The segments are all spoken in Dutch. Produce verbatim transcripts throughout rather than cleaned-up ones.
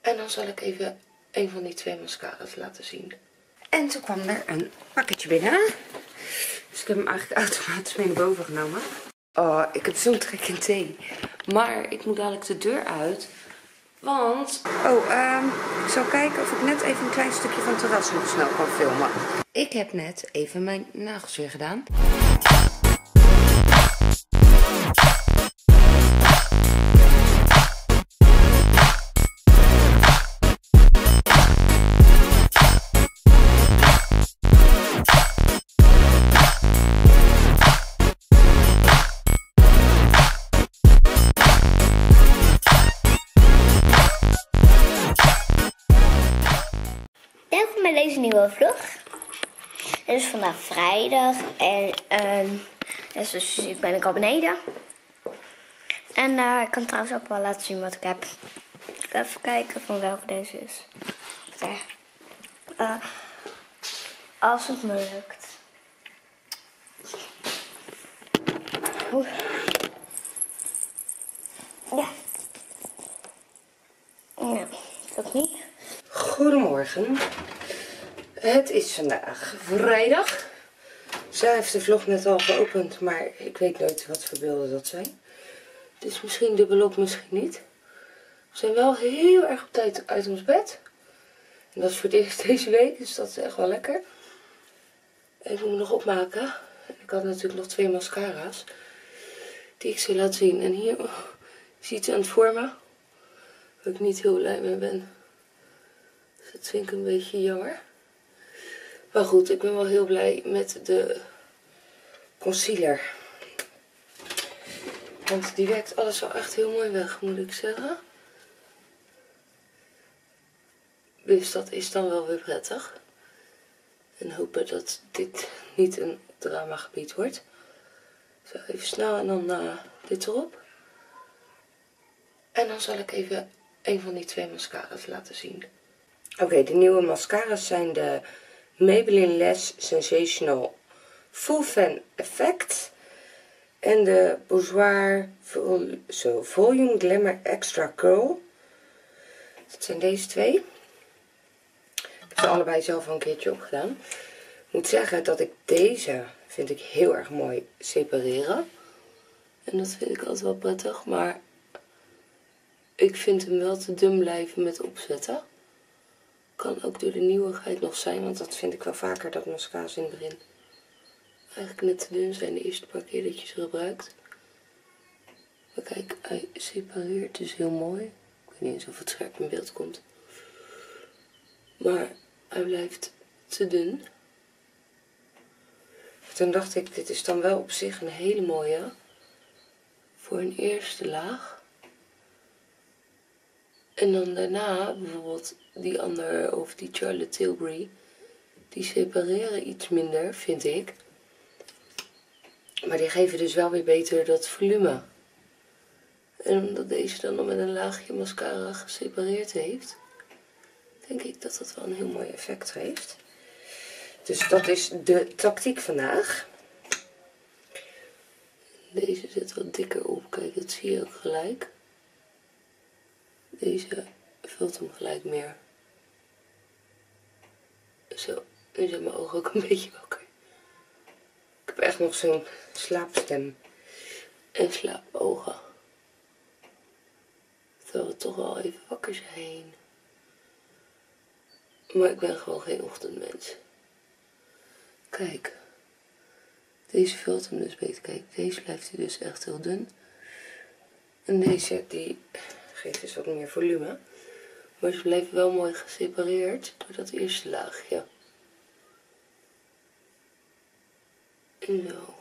En dan zal ik even een van die twee mascara's laten zien. En toen kwam er een pakketje binnen. Dus ik heb hem eigenlijk automatisch mee naar boven genomen. Oh, ik heb zo'n trek in thee. Maar ik moet dadelijk de deur uit. Want... Oh, um, ik zal kijken of ik net even een klein stukje van het terras nog snel kan filmen. Ik heb net even mijn nagels weer gedaan. Welkom bij deze nieuwe vlog. Het is vandaag vrijdag en uh, dus ik ben ik al beneden. En uh, ik kan trouwens ook wel laten zien wat ik heb. Ik ga even kijken van welke deze is. Uh, als het me lukt. Oeh. Ja. Ja, dat niet. Goedemorgen. Het is vandaag vrijdag. Zij heeft de vlog net al geopend, maar ik weet nooit wat voor beelden dat zijn. Het is misschien dubbelop, misschien niet. We zijn wel heel erg op tijd uit ons bed. En dat is voor het eerst deze week, dus dat is echt wel lekker. Ik moet me nog opmaken. Ik had natuurlijk nog twee mascara's die ik zou laten zien. En hier oh, ziet u aan het vormen waar ik niet heel blij mee ben. Dus dat vind ik een beetje jammer. Maar goed, ik ben wel heel blij met de concealer. Want die werkt alles wel echt heel mooi weg, moet ik zeggen. Dus dat is dan wel weer prettig. En hopen dat dit niet een dramagebied wordt. Zo, even snel en dan uh, dit erop. En dan zal ik even een van die twee mascara's laten zien. Oké, okay, de nieuwe mascara's zijn de Maybelline Lash Sensational Full Fan Effect. En de Bourjois Vol so, Volume Glamour Extra Curl. Dat zijn deze twee. Ik heb ze allebei zelf al een keertje opgedaan. Ik moet zeggen dat ik deze vind ik heel erg mooi separeren. En dat vind ik altijd wel prettig. Maar ik vind hem wel te dun blijven met opzetten. Kan ook door de nieuwigheid nog zijn. Want dat vind ik wel vaker dat mascara's in het begin eigenlijk net te dun zijn de eerste paar keer dat je ze gebruikt. Maar kijk, hij separeert dus heel mooi. Ik weet niet eens of het scherp in beeld komt. Maar hij blijft te dun. Toen dacht ik, dit is dan wel op zich een hele mooie voor een eerste laag. En dan daarna bijvoorbeeld die andere, of die Charlotte Tilbury, die separeren iets minder, vind ik. Maar die geven dus wel weer beter dat volume. En omdat deze dan nog met een laagje mascara gesepareerd heeft, denk ik dat dat wel een heel mooi effect heeft. Dus dat is de tactiek vandaag. Deze zit wat dikker op. Kijk, dat zie je ook gelijk. Deze vult hem gelijk meer. Zo, nu zijn mijn ogen ook een beetje wakker. Ik heb echt nog zo'n slaapstem en slaapogen. Terwijl we toch wel even wakker zijn. Maar ik ben gewoon geen ochtendmens. Kijk. Deze vult hem dus beter. Kijk, deze blijft hij dus echt heel dun. En deze die geeft dus wat meer volume. Maar ze blijven wel mooi gesepareerd door dat eerste laagje. Zo.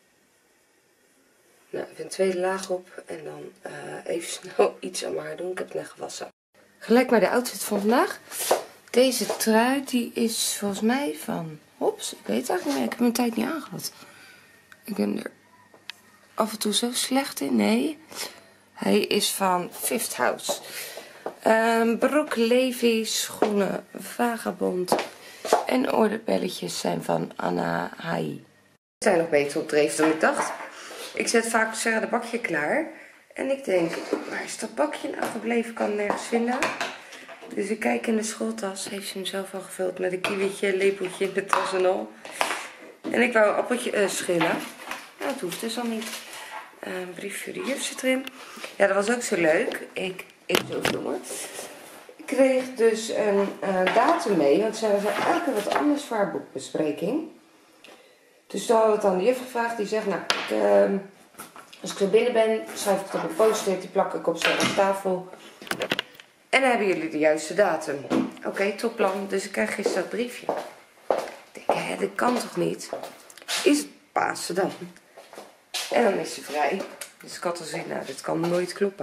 Nou, even een tweede laag op en dan uh, even snel iets aan mijn haar doen. Ik heb het net gewassen. Gelijk maar de outfit van vandaag. Deze trui die is volgens mij van Hops. Ik weet het eigenlijk niet meer. Ik heb mijn tijd niet aangehad. Ik ben er af en toe zo slecht in. Nee. Hij is van Fifth House. Um, broek Levi, schoenen Vagabond. En oorbelletjes zijn van Anna Hai. We zijn nog beter op dreef dan ik dacht. Ik zet vaak Sarah de bakje klaar. En ik denk, waar is dat bakje nou gebleven? Ik kan het nergens vinden. Dus ik kijk in de schooltas. Heeft ze hem zelf al gevuld met een kiwietje, lepeltje in de tas en al. En ik wou een appeltje uh, schillen. Ja, dat hoeft dus al niet. Uh, een brief voor de juf zit erin. Ja, dat was ook zo leuk. Ik, even zo verdomme. Ik kreeg dus een uh, datum mee. Want ze hebben elke keer wat anders voor haar boekbespreking. Dus toen hadden we het aan de juf gevraagd. Die zegt, nou, ik, uh, als ik zo binnen ben, schrijf ik het op een post-it. Die plak ik op zo'n tafel. En dan hebben jullie de juiste datum. Oké, okay, topplan. Dus ik krijg gisteren dat briefje. Ik denk, hè, dat kan toch niet? Is het Pasen dan? En dan is ze vrij. Dus ik had al gezien, nou, dit kan nooit kloppen.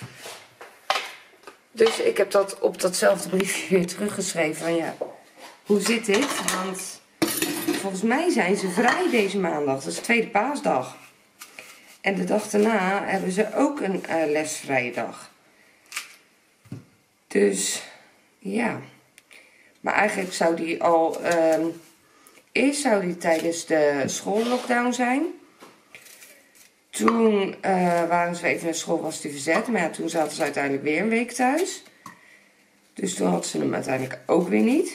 Dus ik heb dat op datzelfde briefje weer teruggeschreven. Van ja, hoe zit dit? Want volgens mij zijn ze vrij deze maandag. Dat is de tweede paasdag. En de dag daarna hebben ze ook een uh, lesvrije dag. Dus ja. Maar eigenlijk zou die al... Uh, eerst zou die tijdens de schoollockdown zijn. Toen uh, waren ze even naar school, was die verzet. Maar ja, toen zaten ze uiteindelijk weer een week thuis. Dus toen had ze hem uiteindelijk ook weer niet.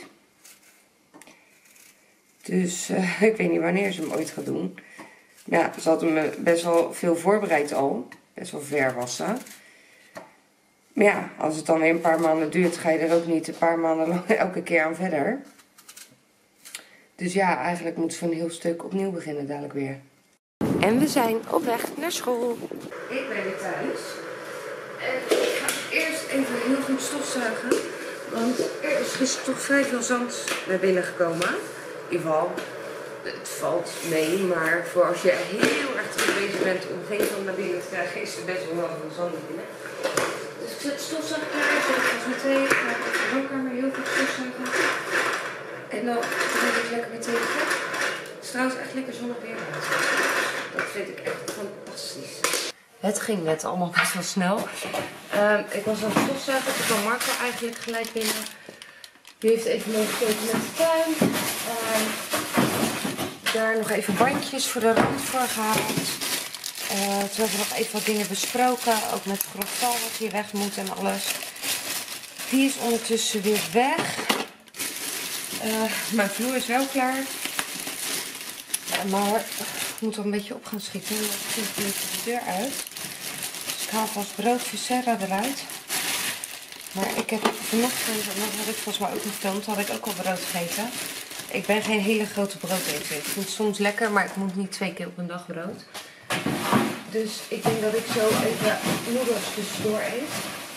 Dus uh, ik weet niet wanneer ze hem ooit gaat doen. Maar ja, ze had hem best wel veel voorbereid al. Best wel ver was ze. Maar ja, als het dan weer een paar maanden duurt, ga je er ook niet een paar maanden lang elke keer aan verder. Dus ja, eigenlijk moeten we een heel stuk opnieuw beginnen dadelijk weer. En we zijn op weg naar school. Ik ben weer thuis. En ik ga eerst even heel goed stofzuigen. Want er is gisteren toch vrij veel zand naar binnen gekomen. In ieder geval, het valt mee. Maar voor als je heel erg druk bezig bent om geen zand naar binnen te krijgen, is er best wel wel veel zand naar binnen. Dus ik zet de stofzuiger klaar. Ik zet het meteen. Ik ga even de woonkamer heel goed stofzuigen. En dan ga ik lekker weer tegen. Het is trouwens echt lekker zonnig weer. Dat vind ik echt fantastisch. Het ging net allemaal best wel snel. Um, ik was aan het stofzuigen. Toen kwam Marco eigenlijk gelijk binnen. Die heeft even meegekeken met de tuin. Um, daar nog even bandjes voor de rand voor gehaald. Uh, toen hebben we nog even wat dingen besproken. Ook met het grofval wat hier weg moet en alles. Die is ondertussen weer weg. Uh, mijn vloer is wel klaar. Uh, maar ik moet er een beetje op gaan schieten. Dan schiet ik de deur uit. Dus ik haal vast brood voor Sarah eruit. Maar ik heb vanochtend, en dat had ik volgens mij ook gefilmd, had ik ook al brood gegeten. Ik ben geen hele grote broodeter. Ik vind het soms lekker, maar ik moet niet twee keer op een dag brood. Dus ik denk dat ik zo even noedels tussendoor eet.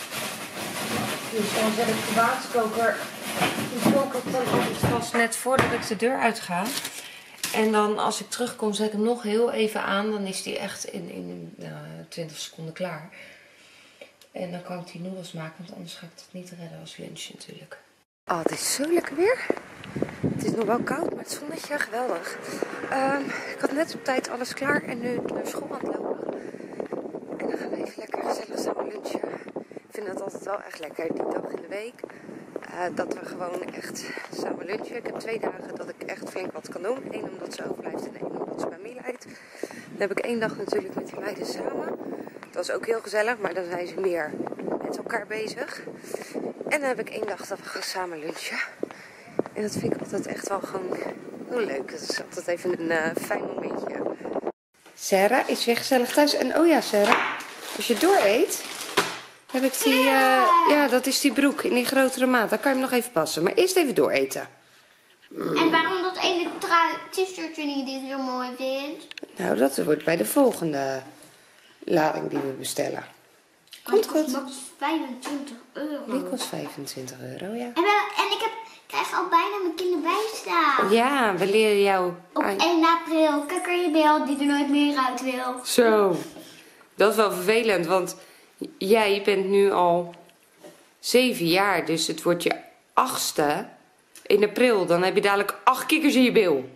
Dus dan zet ik de waterkoker, die koker ik dan altijd vast net voordat ik de deur uit ga. En dan als ik terugkom zet ik hem nog heel even aan. Dan is die echt in, in nou, twintig seconden klaar. En dan kan ik die noedels maken, want anders ga ik het niet redden als lunch natuurlijk. Oh, het is zo lekker weer. Het is nog wel koud, maar het zonnetje, geweldig. Um, ik had net op tijd alles klaar en nu naar school aan het lopen. En dan gaan we even lekker gezellig samen lunchen. Ik vind het altijd wel echt lekker, die dag in de week. Uh, dat we gewoon echt samen lunchen. Ik heb twee dagen dat ik echt flink wat kan doen. Eén omdat ze overblijft en één omdat ze bij mij leidt. Dan heb ik één dag natuurlijk met die meiden samen. Dat was ook heel gezellig, maar dan zijn ze meer met elkaar bezig. En dan heb ik één dag dat we gaan samen lunchen. En dat vind ik altijd echt wel gewoon heel leuk. Het is altijd even een uh, fijn momentje. Sarah is weer gezellig thuis. En oh ja, Sarah, als je door eet, heb ik die, uh, ja, dat is die broek in die grotere maat. Dan kan je hem nog even passen. Maar eerst even dooreten. Mm. En waarom dat ene t-shirtje niet die ik zo mooi vind? Nou, dat wordt bij de volgende lading die we bestellen. Komt goed. Dat is vijfentwintig euro. Die kost vijfentwintig euro, ja. En, we, en ik heb, krijg al bijna mijn kinderbijstaan. Ja, we leren jou... Op één april, kakkerjebel die er nooit meer uit wil. Zo, dat is wel vervelend, want jij bent nu al zeven jaar, dus het wordt je achtste in april. Dan heb je dadelijk acht kikkers in je bil.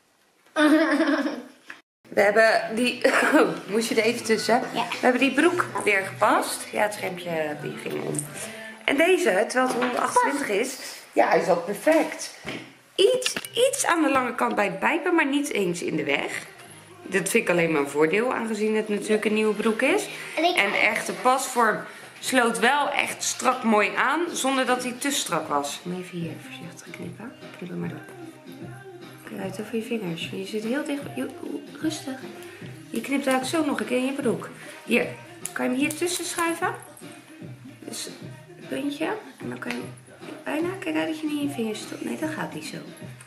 We hebben die... Oh, moest je er even tussen? Ja. We hebben die broek weer gepast. Ja, het schermpje die ging om. En deze, terwijl het honderdachtentwintig is... Ja, hij is ook perfect. Iets, iets aan de lange kant bij het pijpen, maar niet eens in de weg. Dat vind ik alleen maar een voordeel, aangezien het natuurlijk een nieuwe broek is. En echt de pasvorm sloot wel echt strak mooi aan, zonder dat hij te strak was. Maar even hier voorzichtig knippen. Knip hem maar door. Kijk uit over je vingers. Je zit heel dicht. Je, rustig. Je knipt eigenlijk zo nog een keer in je broek. Hier. Kan je hem hier tussen schuiven? Dus het puntje. En dan kan je bijna. Kijk uit dat je niet in je vingers stopt. Nee, dat gaat niet zo.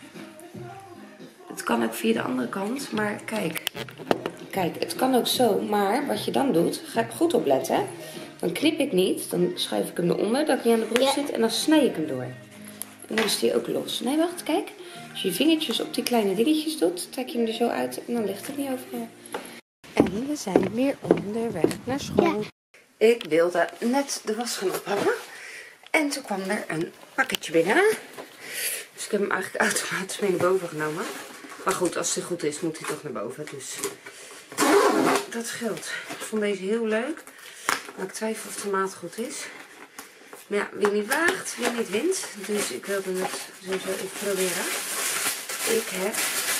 Het kan ook via de andere kant. Maar kijk. Kijk, het kan ook zo. Maar wat je dan doet. Ga ik goed opletten. Hè? Dan knip ik niet. Dan schuif ik hem eronder. Dat hij aan de broek ja. zit. En dan snij ik hem door. En dan is die ook los. Nee, wacht. Kijk. Als je je vingertjes op die kleine dingetjes doet. Trek je hem er zo uit. En dan ligt het niet overal. En we zijn weer onderweg naar school. Ja. Ik wilde net de was gaan ophangen. En toen kwam er een pakketje binnen. Dus ik heb hem eigenlijk automatisch mee naar boven genomen. Maar goed, als hij goed is, moet hij toch naar boven. Dus dat scheelt. Ik vond deze heel leuk. Maar ik twijfel of de maat goed is. Maar ja, wie niet waagt, wie niet wint. Dus ik wilde het sowieso even proberen. Ik heb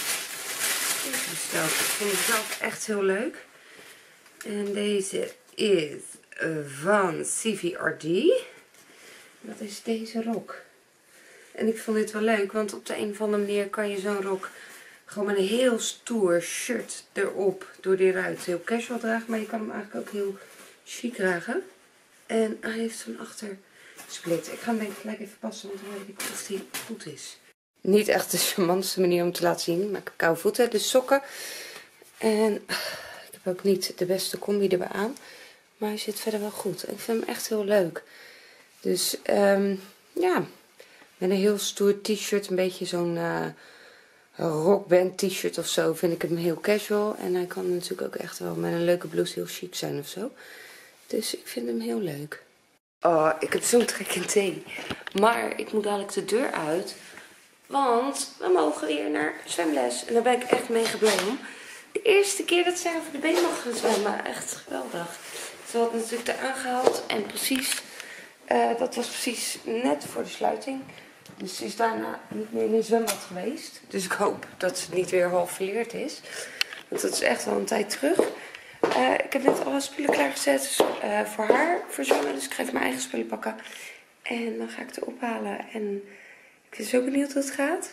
deze besteld. Ik vond het zelf echt heel leuk. En deze is van C V R D. Dat is deze rok. En ik vond dit wel leuk, want op de een of andere manier kan je zo'n rok gewoon met een heel stoer shirt erop door die ruit heel casual dragen. Maar je kan hem eigenlijk ook heel chic dragen. En hij heeft zo'n achtersplit. Ik ga hem denk ik gelijk even passen, want dan weet ik of hij goed is. Niet echt de charmantste manier om te laten zien, maar ik heb koude voeten, dus sokken. En ik heb ook niet de beste combi erbij aan. Maar hij zit verder wel goed. Ik vind hem echt heel leuk. Dus um, ja, met een heel stoer t-shirt, een beetje zo'n uh, rockband t-shirt of zo, vind ik hem heel casual. En hij kan natuurlijk ook echt wel met een leuke blouse heel chic zijn of zo. Dus ik vind hem heel leuk. Oh, ik heb zo'n trek in thee. Maar ik moet dadelijk de deur uit. Want we mogen weer naar zwemles. En daar ben ik echt mee blij om. De eerste keer dat zij over de been mag gaan zwemmen. Echt geweldig. Ze had natuurlijk eraan gehaald. En precies, uh, dat was precies net voor de sluiting. Dus ze is daarna niet meer in een zwembad geweest. Dus ik hoop dat ze niet weer half verleerd is. Want dat is echt wel een tijd terug. Uh, ik heb net alle spullen klaargezet dus, uh, voor haar voor zwemmen. Dus ik ga even mijn eigen spullen pakken. En dan ga ik het ophalen. En ik ben zo benieuwd hoe het gaat.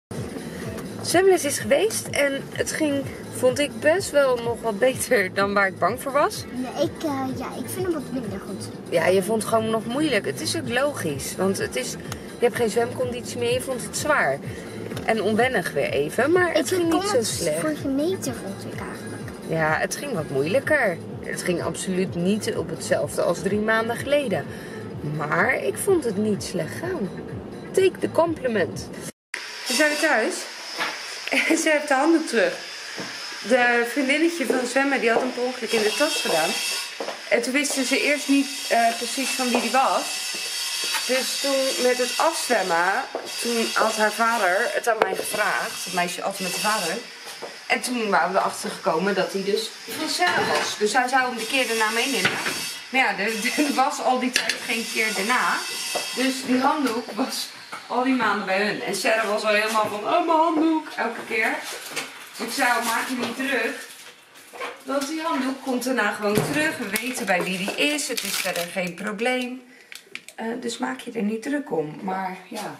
Zwemles is geweest en het ging, vond ik, best wel nog wat beter dan waar ik bang voor was. Ja, ik, uh, ja, ik vind hem wat minder goed. Ja, je vond het gewoon nog moeilijk. Het is ook logisch, want het is, je hebt geen zwemconditie meer, je vond het zwaar. En onwennig weer even, maar het ik ging niet zo slecht. Vorige meter vond ik eigenlijk. Ja, het ging wat moeilijker. Het ging absoluut niet op hetzelfde als drie maanden geleden. Maar ik vond het niet slecht gaan. Take the compliment. We zijn weer thuis. En ze heeft de handdoek terug. De vriendinnetje van zwemmen die had hem per ongeluk in de tas gedaan. En toen wisten ze eerst niet uh, precies van wie die was. Dus toen met het afzwemmen, toen had haar vader het aan mij gevraagd. Het meisje altijd met de vader. En toen waren we erachter gekomen dat hij dus van Sarah was. Dus hij zou hem de keer daarna meenemen. Maar ja, er, er was al die tijd geen keer daarna. Dus die handdoek was al die maanden bij hun. En Sarah was al helemaal van, oh mijn handdoek, elke keer. Dus ik zei, maak je niet terug. Want die handdoek komt daarna gewoon terug. We weten bij wie die is. Het is verder geen probleem. Uh, dus maak je er niet druk om. Maar ja,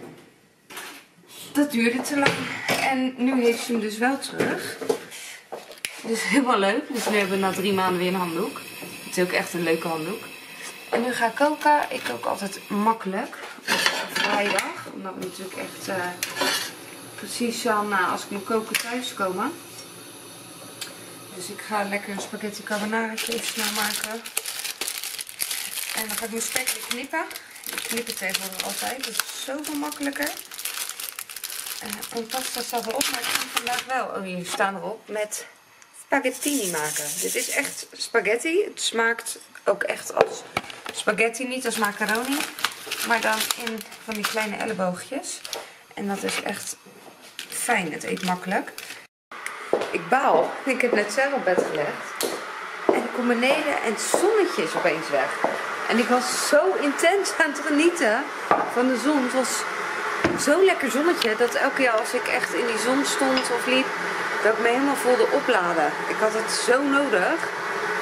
dat duurde te lang. En nu heeft ze hem dus wel terug. Dus helemaal leuk. Dus nu hebben we na drie maanden weer een handdoek. Het is ook echt een leuke handdoek. En nu ga ik koken. Ik kook altijd makkelijk. Op vrijdag. Omdat we natuurlijk echt uh, precies zo na als ik moet koken thuis komen. Dus ik ga lekker een spaghetti carbonara even snel maken. En dan ga ik mijn spekje knippen. Ik knip het tegenwoordig altijd. Dat is zoveel makkelijker. Uh, en pasta staat erop. Maar ik ga vandaag wel, oh hier staan erop, met spaghettini maken. Dit is echt spaghetti. Het smaakt ook echt als spaghetti, niet als macaroni. Maar dan in van die kleine elleboogjes. En dat is echt fijn. Het eet makkelijk. Ik baal. Ik heb net zelf op bed gelegd. En ik kom beneden en het zonnetje is opeens weg. En ik was zo intens aan het genieten van de zon. Het was zo'n lekker zonnetje dat elke keer als ik echt in die zon stond of liep, dat ik me helemaal voelde opladen. Ik had het zo nodig.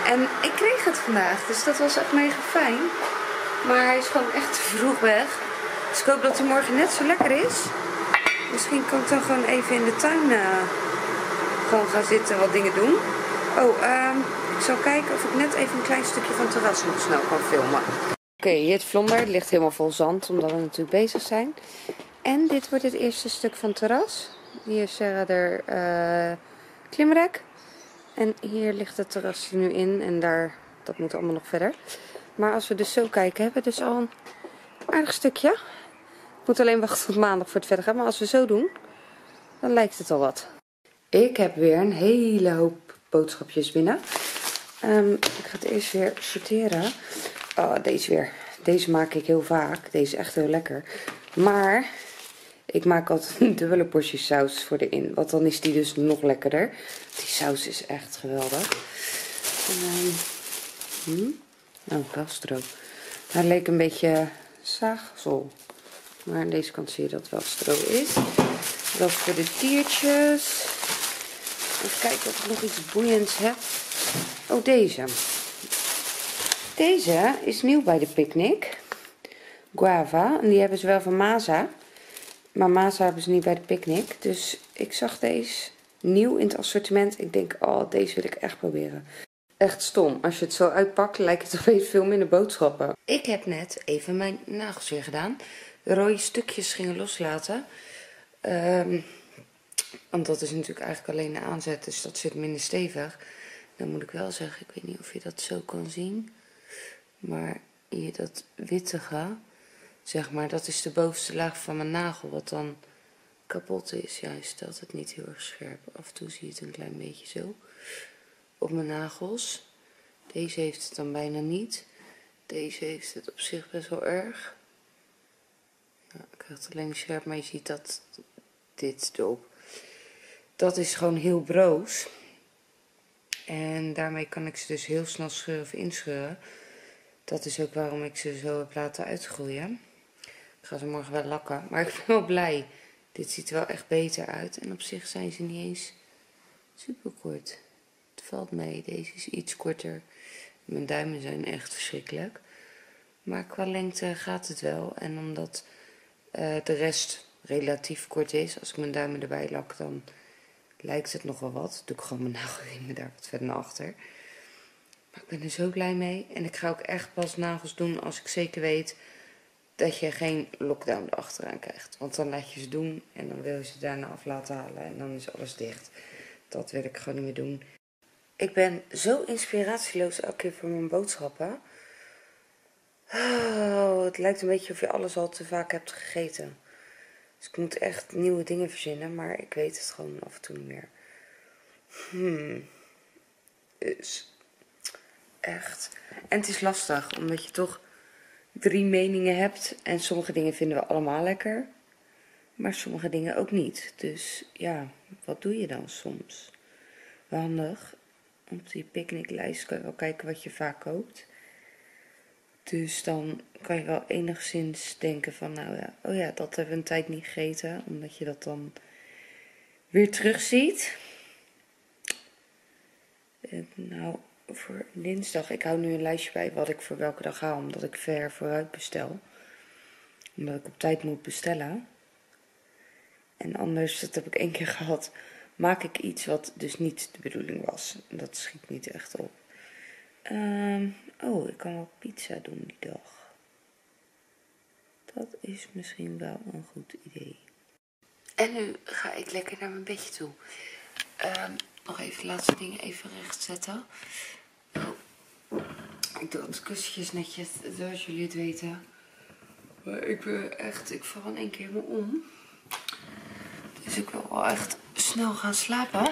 En ik kreeg het vandaag, dus dat was echt mega fijn. Maar hij is gewoon echt te vroeg weg. Dus ik hoop dat hij morgen net zo lekker is. Misschien kan ik dan gewoon even in de tuin uh, gewoon gaan zitten, wat dingen doen. Oh, uh, ik zal kijken of ik net even een klein stukje van het terras nog snel kan filmen. Oké, okay, het vlonder ligt helemaal vol zand, omdat we natuurlijk bezig zijn. En dit wordt het eerste stuk van het terras. Hier is Sarah er uh, klimrek. En hier ligt het terras nu in en daar, dat moet allemaal nog verder. Maar als we dus zo kijken, hebben we dus al een aardig stukje. Ik moet alleen wachten tot maandag voor het verder gaan. Maar als we zo doen, dan lijkt het al wat. Ik heb weer een hele hoop boodschapjes binnen. Um, ik ga het eerst weer sorteren. Oh, deze weer. Deze maak ik heel vaak. Deze is echt heel lekker. Maar ik maak altijd een dubbele portie saus voor erin. Want dan is die dus nog lekkerder. Die saus is echt geweldig. En, um, hmm? Nou, wel stro. Hij leek een beetje zaagsel. Maar aan deze kant zie je dat het wel stro is. Dat is voor de diertjes. Even kijken of ik nog iets boeiends heb. Oh, deze. Deze is nieuw bij de Picnic. Guava. En die hebben ze wel van Maza. Maar Maza hebben ze niet bij de Picnic. Dus ik zag deze nieuw in het assortiment. Ik denk, oh, deze wil ik echt proberen. Echt stom. Als je het zo uitpakt, lijkt het opeens veel minder boodschappen. Ik heb net even mijn nagels weer gedaan. De rode stukjes gingen loslaten. Um, want dat is natuurlijk eigenlijk alleen de aanzet. Dus dat zit minder stevig. Dan moet ik wel zeggen, ik weet niet of je dat zo kan zien. Maar hier dat wittige, zeg maar, dat is de bovenste laag van mijn nagel. Wat dan kapot is. Ja, je stelt het niet heel erg scherp. Af en toe zie je het een klein beetje zo. Op mijn nagels. Deze heeft het dan bijna niet. Deze heeft het op zich best wel erg. Ja, ik krijg het alleen niet scherp, maar je ziet dat dit erop. Dat is gewoon heel broos. En daarmee kan ik ze dus heel snel scheuren of inscheuren. Dat is ook waarom ik ze zo heb laten uitgroeien. Ik ga ze morgen wel lakken. Maar ik ben wel blij. Dit ziet er wel echt beter uit. En op zich zijn ze niet eens super kort. Het valt mee. Deze is iets korter. Mijn duimen zijn echt verschrikkelijk. Maar qua lengte gaat het wel. En omdat uh, de rest relatief kort is. Als ik mijn duimen erbij lak, dan lijkt het nog wel wat. Doe ik gewoon mijn nagelringen daar wat verder naar achter. Maar ik ben er zo blij mee. En ik ga ook echt pas nagels doen als ik zeker weet dat je geen lockdown erachteraan krijgt. Want dan laat je ze doen en dan wil je ze daarna af laten halen. En dan is alles dicht. Dat wil ik gewoon niet meer doen. Ik ben zo inspiratieloos elke keer voor mijn boodschappen. Oh, het lijkt een beetje of je alles al te vaak hebt gegeten. Dus ik moet echt nieuwe dingen verzinnen, maar ik weet het gewoon af en toe niet meer. Hmm. Dus echt. En het is lastig, omdat je toch drie meningen hebt. En sommige dingen vinden we allemaal lekker. Maar sommige dingen ook niet. Dus ja, wat doe je dan soms? Wel handig. Op die picknicklijst kan je wel kijken wat je vaak koopt. Dus dan kan je wel enigszins denken van, nou ja, oh ja, dat hebben we een tijd niet gegeten. Omdat je dat dan weer terugziet. En nou, voor dinsdag, ik hou nu een lijstje bij wat ik voor welke dag haal. Omdat ik ver vooruit bestel. Omdat ik op tijd moet bestellen. En anders, dat heb ik één keer gehad, maak ik iets wat dus niet de bedoeling was. Dat schiet niet echt op. Um, oh, ik kan wel pizza doen die dag. Dat is misschien wel een goed idee. En nu ga ik lekker naar mijn bedje toe. Um, nog even de laatste dingen even rechtzetten. Oh. Ik doe de kussentjes netjes, zoals jullie het weten. Maar ik ben echt, ik val in één keer me om. Dus ik wil wel echt snel gaan slapen.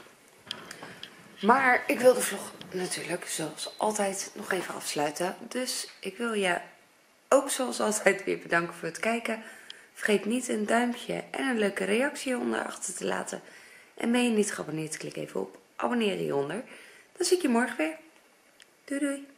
Maar ik wil de vlog natuurlijk zoals altijd nog even afsluiten. Dus ik wil je ook zoals altijd weer bedanken voor het kijken. Vergeet niet een duimpje en een leuke reactie hieronder achter te laten. En ben je niet geabonneerd, klik even op abonneren hieronder. Dan zie ik je morgen weer. Doei doei.